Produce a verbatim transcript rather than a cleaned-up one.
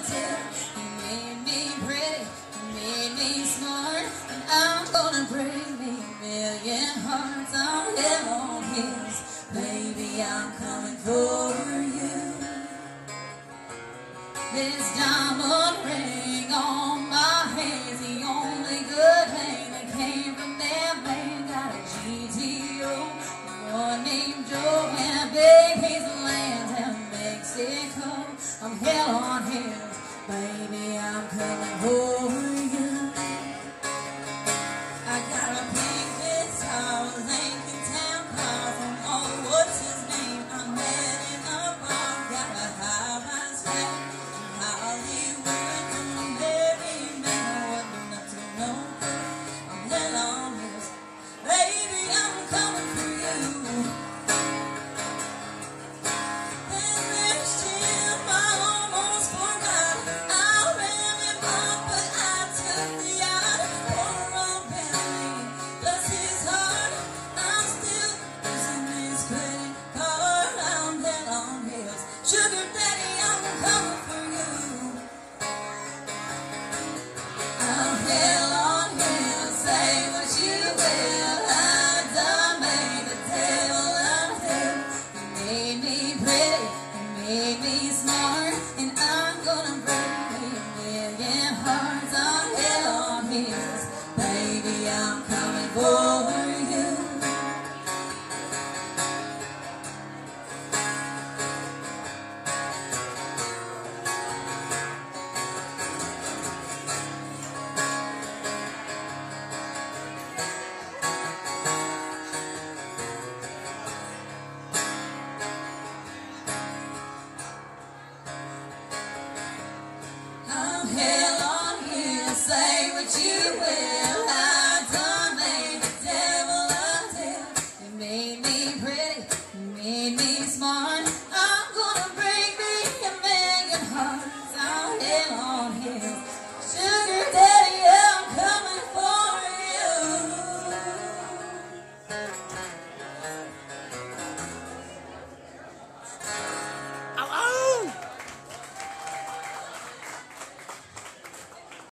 tail. You made me pretty, you made me smart, and I'm gonna break me a million hearts on hell on heels. Baby, I'm coming for you. This diamond ring on my hand's the only good thing that came from that man. Got a G T O, one named Joe, and a big piece of land in Mexico. I'm hell on heels, baby, I'm coming for you. I got a pink guitar, a Lincoln Town car from, oh, what's his name? I met in a bar. Got a high-rise flat in Hollywood from a married man who wasn't up to no good. I'm hell on heels, baby, I'm coming for you. Then there's Jim, I almost forgot. I ran him up, but I took the yacht. Poor old Bentley, bless his heart, I'm still using his credit card. I'm hell on heels, sugar daddy, I'm coming for you. I'm hell on heels, say what you will. I done made the devil unfair. You made me pretty, you made me smart, and I'm gonna break me a million hearts on hell on heels. Baby, I'm coming for you. I'm hell on heels, say what you will. I done made the devil unfair. You made me pretty, you made me smart, I'm gonna break me a million hearts on hell on heels.